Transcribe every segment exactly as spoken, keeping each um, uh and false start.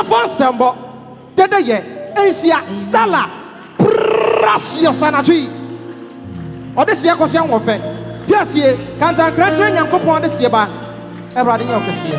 phone sembo. Dede ye. Asia Stella. Precious sanatui. O de sia kosia wofe. Piasie kanta kratre nyankopon de sie ba. Ebrade nya okesie.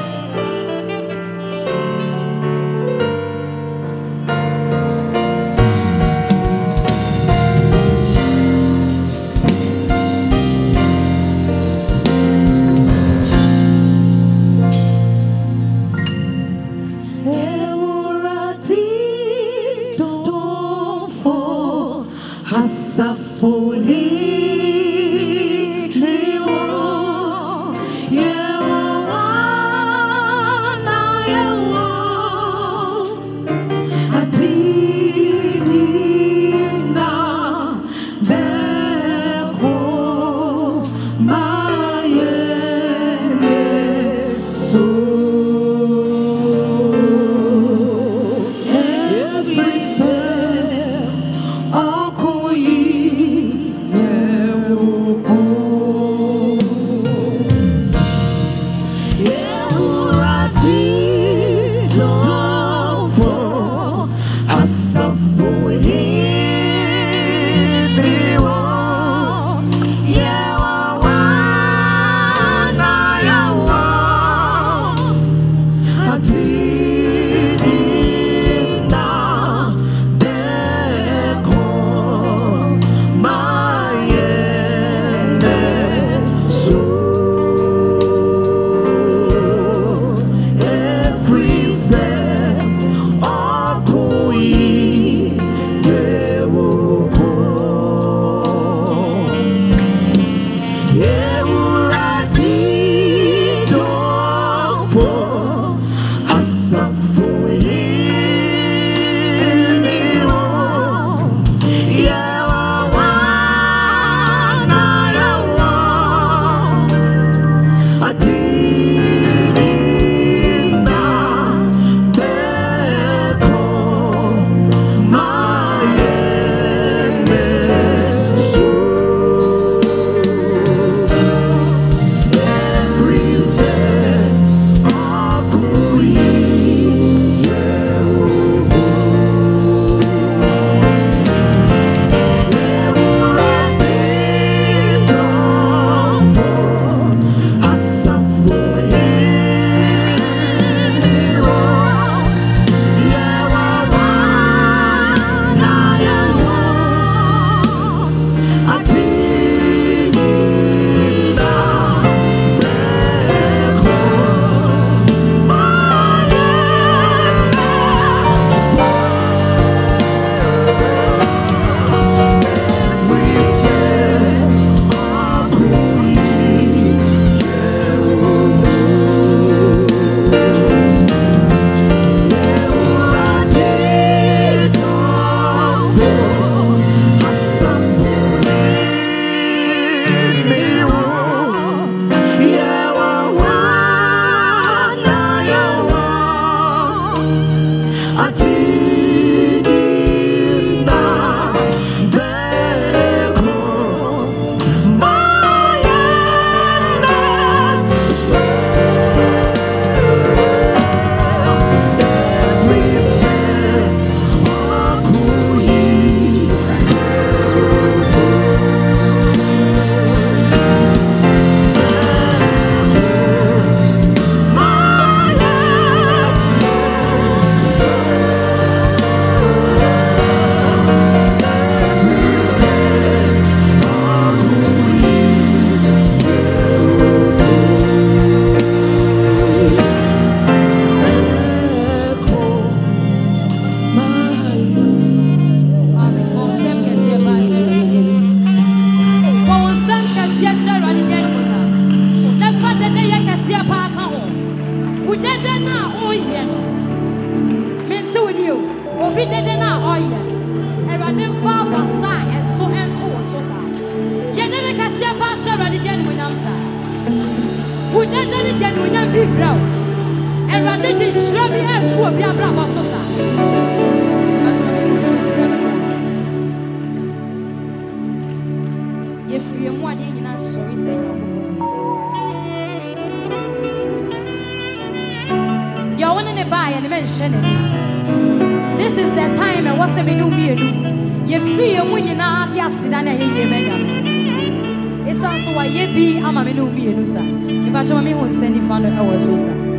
This is the time and what's a menu me do. You feel when you're not yasidana ye mega. It's also why ye be ama menu me do, sir. If I show me who send you found our sosa.